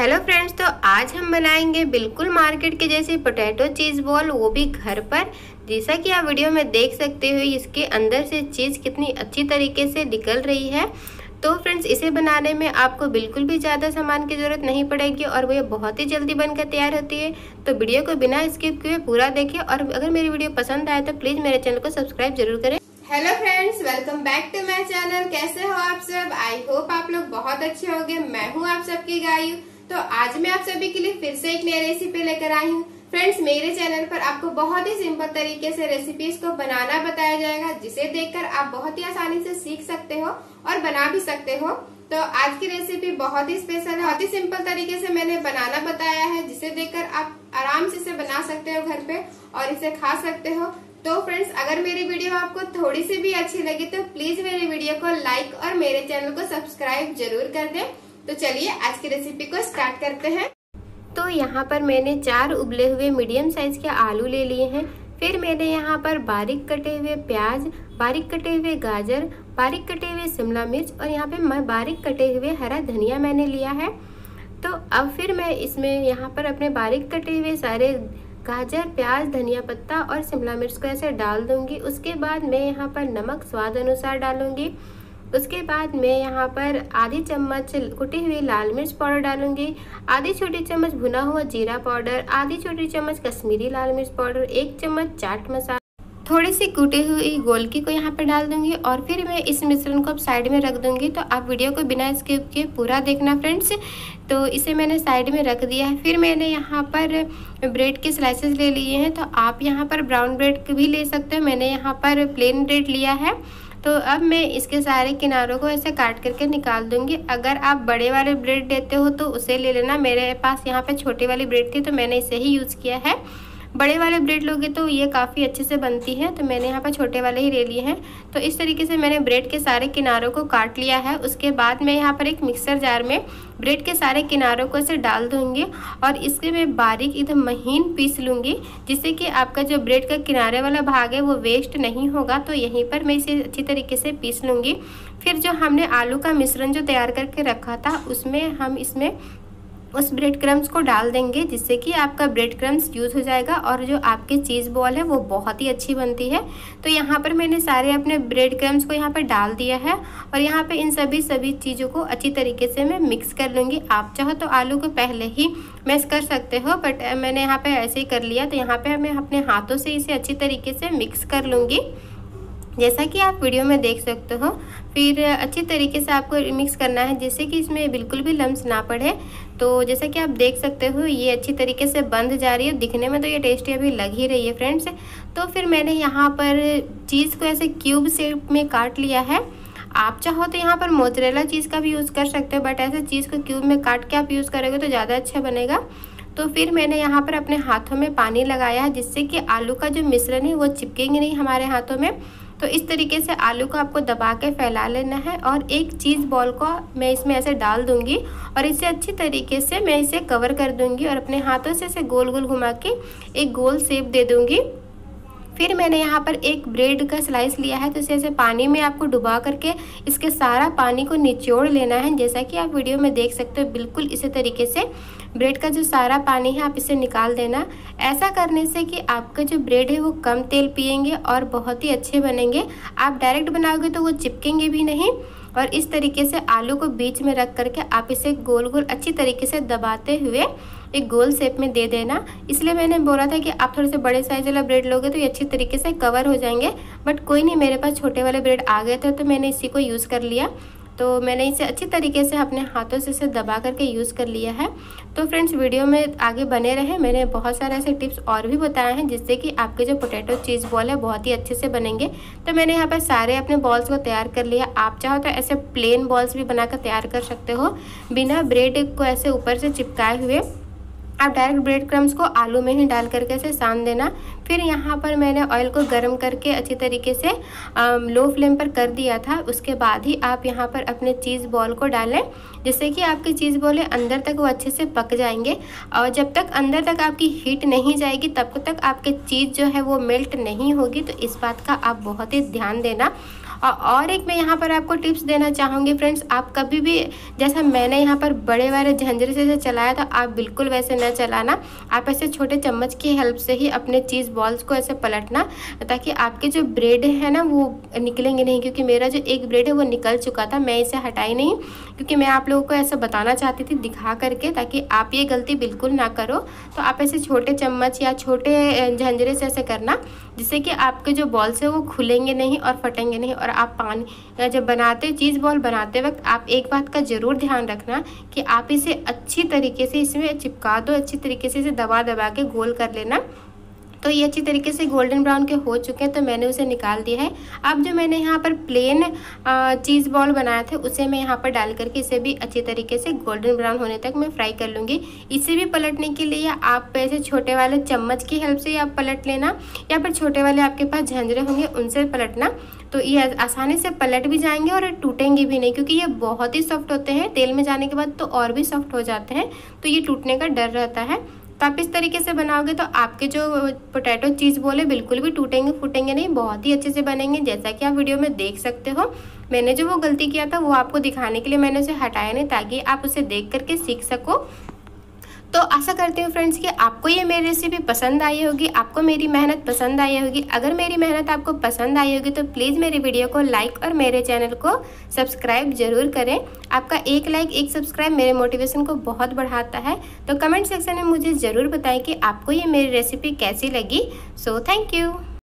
Hello friends, तो आज हम बनाएंगे बिल्कुल मार्केट के जैसे पोटैटो चीज़ बॉल, वो भी घर पर। जैसा कि आप वीडियो में देख सकते हो, इसके अंदर से चीज़ कितनी अच्छी तरीके से निकल रही है। तो फ्रेंड्स, इसे बनाने में आपको बिल्कुल भी ज़्यादा सामान की ज़रूरत नहीं पड़ेगी और वो बहुत ही जल्दी बनकर तैयार होती है। तो वीडियो को बिना स्किप किए पूरा देखें और अगर मेरी वीडियो पसंद आए तो प्लीज़ मेरे चैनल को सब्सक्राइब जरूर करें। Hello friends, welcome back to my channel. कैसे हो आप सब? आई होप आप लोग बहुत अच्छे होंगे। मैं हूँ आप सबकी गायू। तो आज मैं आप सभी के लिए फिर से एक नई रेसिपी लेकर आई हूँ। फ्रेंड्स, मेरे चैनल पर आपको बहुत ही सिंपल तरीके से रेसिपीज को बनाना बताया जाएगा, जिसे देखकर आप बहुत ही आसानी से सीख सकते हो और बना भी सकते हो। तो आज की रेसिपी बहुत ही स्पेशल है, बहुत ही सिंपल तरीके से मैंने बनाना बताया है, जिसे देखकर आप आराम से इसे बना सकते हो घर पे और इसे खा सकते हो। तो फ्रेंड्स, अगर मेरी वीडियो आपको थोड़ी सी भी अच्छी लगी तो प्लीज मेरी वीडियो को लाइक और मेरे चैनल को सब्सक्राइब जरूर कर दें। तो चलिए आज की रेसिपी को स्टार्ट करते हैं। तो यहाँ पर मैंने 4 उबले हुए मीडियम साइज के आलू ले लिए हैं। फिर मैंने यहाँ पर बारीक कटे हुए प्याज, बारीक कटे हुए गाजर, बारीक कटे हुए शिमला मिर्च और यहाँ पे मैं बारीक कटे हुए हरा धनिया मैंने लिया है। तो अब फिर मैं इसमें यहाँ पर अपने बारीक कटे हुए सारे गाजर, प्याज, धनिया पत्ता और शिमला मिर्च को ऐसे डाल दूंगी। उसके बाद मैं यहाँ पर नमक स्वाद अनुसार डालूंगी। उसके बाद मैं यहाँ पर आधी चम्मच कुटी हुई लाल मिर्च पाउडर डालूंगी, आधी छोटी चम्मच भुना हुआ जीरा पाउडर, आधी छोटी चम्मच कश्मीरी लाल मिर्च पाउडर, 1 चम्मच चाट मसाला, थोड़ी सी कुटी हुई गोलकी को यहाँ पर डाल दूंगी और फिर मैं इस मिश्रण को अब साइड में रख दूंगी। तो आप वीडियो को बिना स्किप किए पूरा देखना फ्रेंड्स। तो इसे मैंने साइड में रख दिया है। फिर मैंने यहाँ पर ब्रेड के स्लाइसेस ले लिए हैं। तो आप यहाँ पर ब्राउन ब्रेड भी ले सकते हो, मैंने यहाँ पर प्लेन ब्रेड लिया है। तो अब मैं इसके सारे किनारों को ऐसे काट करके निकाल दूंगी। अगर आप बड़े वाले ब्रेड लेते हो तो उसे ले लेना। मेरे पास यहाँ पे छोटी वाली ब्रेड थी तो मैंने इसे ही यूज़ किया है। बड़े वाले ब्रेड लोगे तो ये काफ़ी अच्छे से बनती है, तो मैंने यहाँ पर छोटे वाले ही ले लिए हैं। तो इस तरीके से मैंने ब्रेड के सारे किनारों को काट लिया है। उसके बाद मैं यहाँ पर एक मिक्सर जार में ब्रेड के सारे किनारों को ऐसे डाल दूँगी और इसके मैं बारीक एकदम महीन पीस लूँगी, जिससे कि आपका जो ब्रेड का किनारे वाला भाग है वो वेस्ट नहीं होगा। तो यहीं पर मैं इसे अच्छी तरीके से पीस लूँगी। फिर जो हमने आलू का मिश्रण जो तैयार करके रखा था उसमें हम इसमें उस ब्रेड क्रम्स को डाल देंगे, जिससे कि आपका ब्रेड क्रम्स यूज़ हो जाएगा और जो आपकी चीज़ बॉल है वो बहुत ही अच्छी बनती है। तो यहाँ पर मैंने सारे अपने ब्रेड क्रम्स को यहाँ पर डाल दिया है और यहाँ पे इन सभी चीज़ों को अच्छी तरीके से मैं मिक्स कर लूँगी। आप चाहो तो आलू को पहले ही मैश कर सकते हो, बट मैंने यहाँ पर ऐसे ही कर लिया। तो यहाँ पर मैं अपने हाथों से इसे अच्छी तरीके से मिक्स कर लूँगी, जैसा कि आप वीडियो में देख सकते हो। फिर अच्छी तरीके से आपको मिक्स करना है, जिससे कि इसमें बिल्कुल भी लम्स ना पड़े। तो जैसा कि आप देख सकते हो ये अच्छी तरीके से बंध जा रही है। दिखने में तो ये टेस्टी अभी लग ही रही है फ्रेंड्स। तो फिर मैंने यहाँ पर चीज़ को ऐसे क्यूब शेप में काट लिया है। आप चाहो तो यहाँ पर मोज़रेला चीज़ का भी यूज़ कर सकते हो, बट ऐसे चीज़ को क्यूब में काट के आप यूज़ करोगे तो ज़्यादा अच्छा बनेगा। तो फिर मैंने यहाँ पर अपने हाथों में पानी लगाया है, जिससे कि आलू का जो मिश्रण है वो चिपकेंगे नहीं हमारे हाथों में। तो इस तरीके से आलू को आपको दबा के फैला लेना है और एक चीज़ बॉल को मैं इसमें ऐसे डाल दूंगी और इसे अच्छी तरीके से मैं इसे कवर कर दूंगी और अपने हाथों से इसे गोल गोल घुमा के एक गोल शेप दे दूंगी। फिर मैंने यहाँ पर एक ब्रेड का स्लाइस लिया है, तो इसे ऐसे पानी में आपको डुबा करके इसके सारा पानी को निचोड़ लेना है। जैसा कि आप वीडियो में देख सकते हो, बिल्कुल इसी तरीके से ब्रेड का जो सारा पानी है आप इसे निकाल देना। ऐसा करने से कि आपका जो ब्रेड है वो कम तेल पिएंगे और बहुत ही अच्छे बनेंगे। आप डायरेक्ट बनाओगे तो वो चिपकेंगे भी नहीं। और इस तरीके से आलू को बीच में रख करके आप इसे गोल गोल अच्छी तरीके से दबाते हुए एक गोल शेप में दे देना। इसलिए मैंने बोला था कि आप थोड़े से बड़े साइज वाला ब्रेड लोगे तो ये अच्छी तरीके से कवर हो जाएंगे, बट कोई नहीं, मेरे पास छोटे वाले ब्रेड आ गए थे तो मैंने इसी को यूज़ कर लिया। तो मैंने इसे अच्छी तरीके से अपने हाथों से इसे दबा करके यूज़ कर लिया है। तो फ्रेंड्स, वीडियो में आगे बने रहे। मैंने बहुत सारे ऐसे टिप्स और भी बताए हैं, जिससे कि आपके जो पोटैटो चीज़ बॉल है बहुत ही अच्छे से बनेंगे। तो मैंने यहाँ पर सारे अपने बॉल्स को तैयार कर लिया। आप चाहो तो ऐसे प्लेन बॉल्स भी बनाकर तैयार कर सकते हो, बिना ब्रेड को ऐसे ऊपर से चिपकाए हुए। आप डायरेक्ट ब्रेड क्रम्स को आलू में ही डाल करके ऐसे सान देना। फिर यहाँ पर मैंने ऑयल को गर्म करके अच्छी तरीके से लो फ्लेम पर कर दिया था। उसके बाद ही आप यहाँ पर अपने चीज़ बॉल को डालें, जिससे कि आपकी चीज़ बॉलें अंदर तक वो अच्छे से पक जाएंगे। और जब तक अंदर तक आपकी हीट नहीं जाएगी तब तक आपके चीज़ जो है वो मेल्ट नहीं होगी। तो इस बात का आप बहुत ही ध्यान देना। और एक मैं यहाँ पर आपको टिप्स देना चाहूँगी फ्रेंड्स, आप कभी भी जैसा मैंने यहाँ पर बड़े वाले झंझरे से चलाया था, आप बिल्कुल वैसे न चलाना। आप ऐसे छोटे चम्मच की हेल्प से ही अपने चीज़ बॉल्स को ऐसे पलटना, ताकि आपके जो ब्रेड है ना वो निकलेंगे नहीं। क्योंकि मेरा जो एक ब्रेड है वो निकल चुका था, मैं इसे हटाई नहीं क्योंकि मैं आप लोगों को ऐसा बताना चाहती थी दिखा करके, ताकि आप ये गलती बिल्कुल ना करो। तो आप ऐसे छोटे चम्मच या छोटे झंझरे से ऐसे करना, जिससे कि आपके जो बॉल्स है वो खुलेंगे नहीं और फटेंगे नहीं। और आप पानी जब बनाते चीज़ बॉल बनाते वक्त आप एक बात का ज़रूर ध्यान रखना कि आप इसे अच्छी तरीके से इसमें चिपका दो, अच्छी तरीके से इसे दबा दबा के गोल कर लेना। तो ये अच्छी तरीके से गोल्डन ब्राउन के हो चुके हैं, तो मैंने उसे निकाल दिया है। अब जो मैंने यहाँ पर प्लेन चीज़ बॉल बनाए थे उसे मैं यहाँ पर डाल करके इसे भी अच्छी तरीके से गोल्डन ब्राउन होने तक मैं फ्राई कर लूँगी। इसे भी पलटने के लिए आप ऐसे छोटे वाले चम्मच की हेल्प से आप पलट लेना, या फिर छोटे वाले आपके पास झंझरे होंगे उनसे पलटना। तो ये आसानी से पलट भी जाएंगे और टूटेंगे भी नहीं, क्योंकि ये बहुत ही सॉफ्ट होते हैं। तेल में जाने के बाद तो और भी सॉफ्ट हो जाते हैं, तो ये टूटने का डर रहता है। तो आप इस तरीके से बनाओगे तो आपके जो पोटैटो चीज़ बॉल है बिल्कुल भी टूटेंगे फूटेंगे नहीं, बहुत ही अच्छे से बनेंगे। जैसा कि आप वीडियो में देख सकते हो, मैंने जो वो गलती किया था वो आपको दिखाने के लिए मैंने उसे हटाया नहीं, ताकि आप उसे देख करके सीख सको। तो आशा करती हूँ फ्रेंड्स कि आपको ये मेरी रेसिपी पसंद आई होगी, आपको मेरी मेहनत पसंद आई होगी। अगर मेरी मेहनत आपको पसंद आई होगी तो प्लीज़ मेरी वीडियो को लाइक और मेरे चैनल को सब्सक्राइब जरूर करें। आपका एक लाइक एक सब्सक्राइब मेरे मोटिवेशन को बहुत बढ़ाता है। तो कमेंट सेक्शन में मुझे ज़रूर बताएं कि आपको ये मेरी रेसिपी कैसी लगी। So thank you.